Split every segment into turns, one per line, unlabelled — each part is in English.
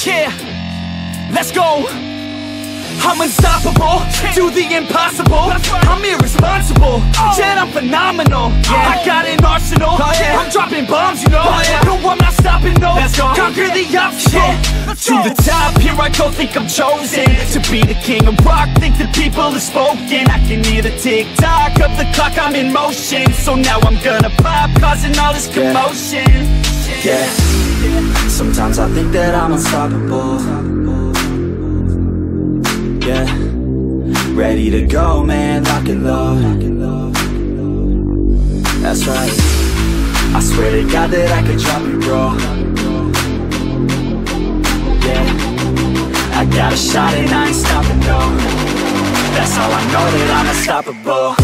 Yeah, let's go. I'm unstoppable, do the impossible. I'm irresponsible, yet I'm phenomenal. I got an arsenal, I'm dropping bombs, you know. No, I'm not stopping, no. Conquer the obstacle. To the top, here I go, think I'm chosen to be the king of rock, think the people have spoken. I can hear the tick-tock of the clock, I'm in motion. So now I'm gonna pop, causing all this commotion.
Yeah, sometimes I think that I'm unstoppable. Yeah, ready to go, man, lock and load. That's right, I swear to God that I could drop it, bro. Yeah, I got a shot and I ain't stopping, no. That's how I know that I'm unstoppable.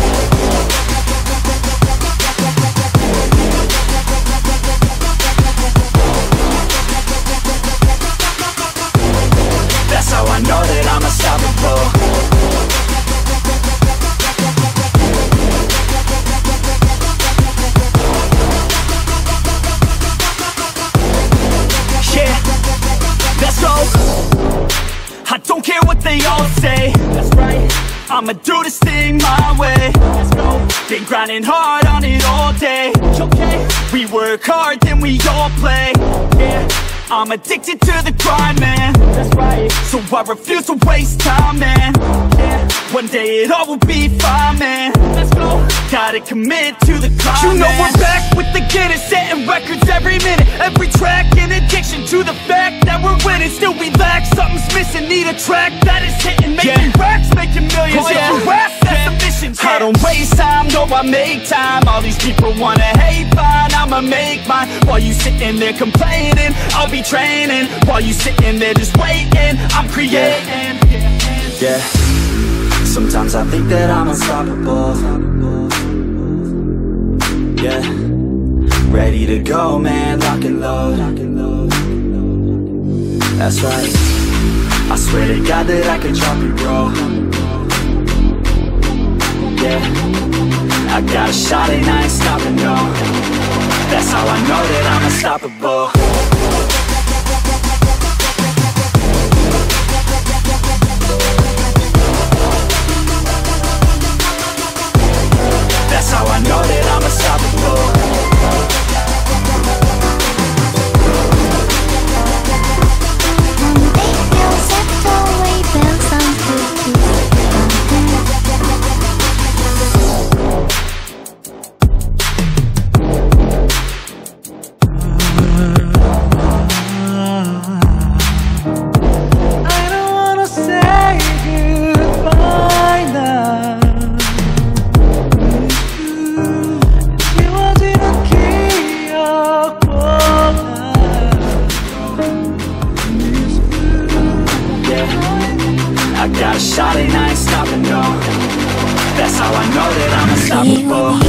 That's how I know that I'm unstoppable. Yeah, let's go. I don't care what they all say. That's right, I'ma do this thing my way. Let's go. Been grinding hard on it all day. Okay, we work hard, then we all play. Yeah, I'm addicted to the grind, man. That's right, so I refuse to waste time, man. Yeah, one day it all will be fine, man. Let's go. Gotta commit to the climb, you know, man. We're back with the Guinness, setting records every minute, every track, an addiction to the fact that we're winning. Still we lack, something's missing, need a track that is hitting, making racks, making millions. Yeah, you ass, that's a mission. I don't waste time, no, I make time. All these people wanna hate, fine, I'ma make mine. While you sitting there complaining, I'll be training. While you sitting there just waiting, I'm creating. Yeah, sometimes I think that I'm unstoppable. Yeah, ready to go, man, lock and load. That's right, I swear to God that I could drop it, bro. Yeah, I got a shot and I ain't stopping, no. That's how I know that I'm unstoppable. That's how I know that I'm unstoppable. I got a shot and I ain't stopping, no. That's how I know that I'm unstoppable.